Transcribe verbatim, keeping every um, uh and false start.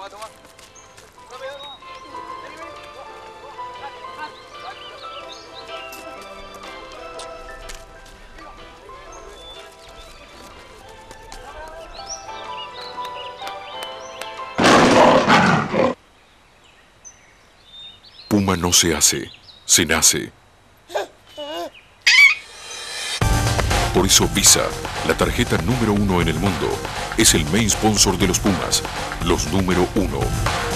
Toma, toma. Puma no se hace, se nace. Por eso Visa, la tarjeta número uno en el mundo, es el main sponsor de los Pumas, los número uno.